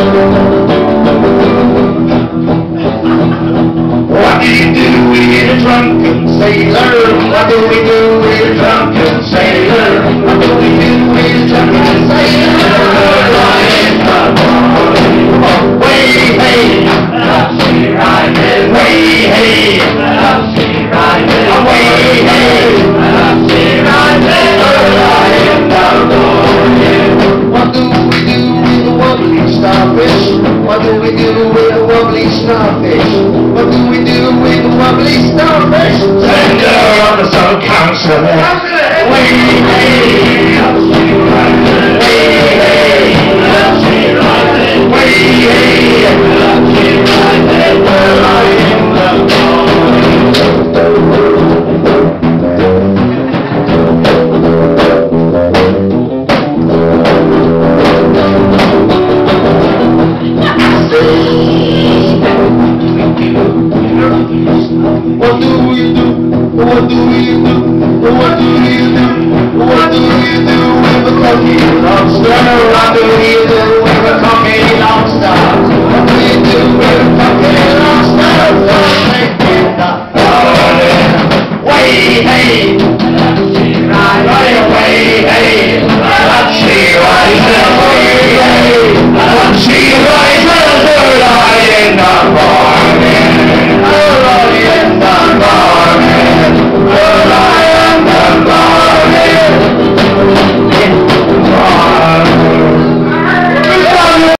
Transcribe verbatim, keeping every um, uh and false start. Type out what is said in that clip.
What do you do with a drunken sailor? What do we do with a drunken sailor? What do we do with a drunken sailor? Lying the way, hey, up she riding, way, hey, up she riding, way, hey, up she riding, lying the What do we do with a wobbly starfish? What do we do with a wobbly starfish? What do we do with a wobbly starfish? Send her on the sun council. Way, hey, up she riding, way, hey, up she riding, way, hey, up she riding, well, I am the What do we do? What do we do? What do we do? What do we do with a cocky lobster? What do we do with a cocky lobster? What do we do with a cocky lobster? Way, hey!